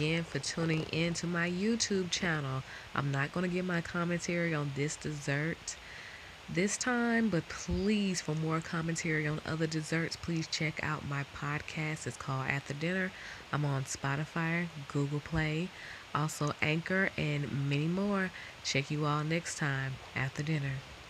again for tuning in to my YouTube channel. I'm not going to give my commentary on this dessert this time, but please, for more commentary on other desserts, please check out my podcast. It's called After Dinner. I'm on Spotify, Google Play, also Anchor, and many more. Check you all next time after dinner.